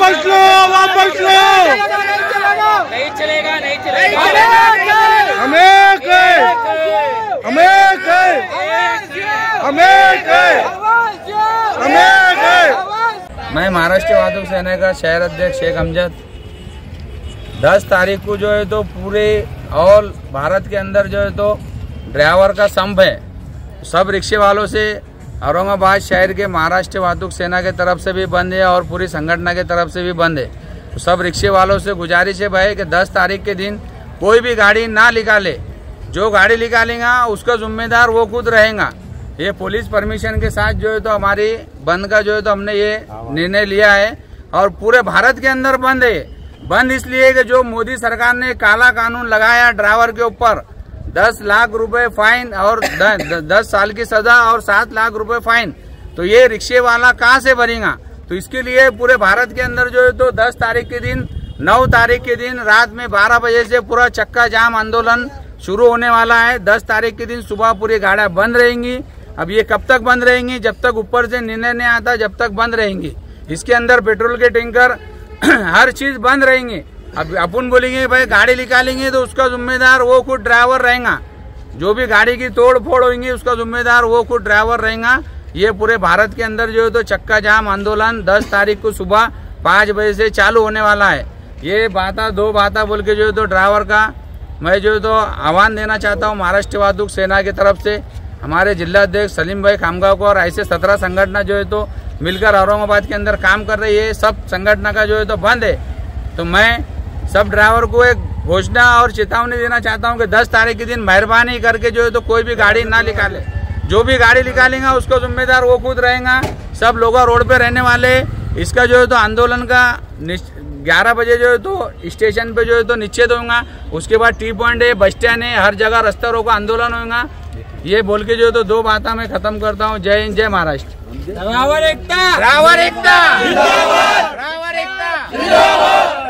वापस लो, वापस लो। नहीं चलेगा, नहीं चलेगा। हमें कहे, हमें कहे, हमें कहे, हमें कहे। मैं महाराष्ट्र वादक सेना का शहर अध्यक्ष शेख अमजद 10 तारीख को जो है तो पूरे ऑल भारत के अंदर जो है तो ड्राइवर का संप है। सब रिक्शे वालों से औरंगाबाद शहर के महाराष्ट्र वादक सेना के तरफ से भी बंद है और पूरी संगठन के तरफ से भी बंद है। तो सब रिक्शे वालों से गुजारिश है भाई कि 10 तारीख के दिन कोई भी गाड़ी ना निकाले। जो गाड़ी निकालेगा उसका जिम्मेदार वो खुद रहेगा। ये पुलिस परमिशन के साथ जो है तो हमारी बंद का जो है तो हमने ये निर्णय लिया है और पूरे भारत के अंदर बंद है। बंद इसलिए कि जो मोदी सरकार ने काला कानून लगाया ड्राइवर के ऊपर 10 लाख रुपए फाइन और 10 साल की सजा और 7 लाख रुपए फाइन, तो ये रिक्शे वाला कहाँ से भरेगा। तो इसके लिए पूरे भारत के अंदर जो है तो 10 तारीख के दिन 9 तारीख के दिन रात में 12 बजे से पूरा चक्का जाम आंदोलन शुरू होने वाला है। 10 तारीख के दिन सुबह पूरी गाड़ियां बंद रहेंगी। अब ये कब तक बंद रहेंगी, जब तक ऊपर से निर्णय नहीं आता जब तक बंद रहेंगी। इसके अंदर पेट्रोल के टैंकर हर चीज बंद रहेंगे। अब अपन बोलेंगे भाई गाड़ी निकालेंगे तो उसका जिम्मेदार वो खुद ड्राइवर रहेगा। जो भी गाड़ी की तोड़ फोड़ होगी उसका जिम्मेदार वो खुद ड्राइवर रहेगा। ये पूरे भारत के अंदर जो है तो चक्का जाम आंदोलन 10 तारीख को सुबह 5 बजे से चालू होने वाला है। ये दो बात बोल के जो है तो ड्राइवर का मैं जो है तो आह्वान देना चाहता हूँ महाराष्ट्र वादक सेना की तरफ से हमारे जिला अध्यक्ष सलीम भाई खामगांव को और ऐसे 17 संगठन जो है तो मिलकर औरंगाबाद के अंदर काम कर रही है। सब संगठन का जो है तो बंद है। तो मैं सब ड्राइवर को एक घोषणा और चेतावनी देना चाहता हूं कि 10 तारीख के दिन मेहरबानी करके जो है तो कोई भी गाड़ी ना निकाले। जो भी गाड़ी निकालेगा उसको जिम्मेदार वो खुद रहेगा। सब लोग रोड पे रहने वाले इसका जो है तो आंदोलन का 11 बजे जो है तो स्टेशन पे जो है तो निश्चित होगा। उसके बाद टी पॉइंट है, बस स्टैंड है, हर जगह रास्ता रोको आंदोलन होगा। ये बोल के जो है तो 2 बातें मैं खत्म करता हूँ। जय हिंद, जय महाराष्ट्र। ड्राइवर एकता, ड्राइवर एकता, ड्राइवर एकता।